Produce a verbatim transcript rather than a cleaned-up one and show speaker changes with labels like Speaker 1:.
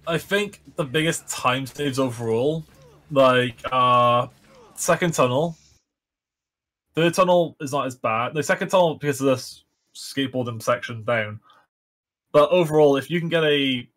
Speaker 1: I think the biggest time saves overall, like uh, second tunnel. Third tunnel is not as bad. The second tunnel because of this skateboarding section down. But overall, if you can get a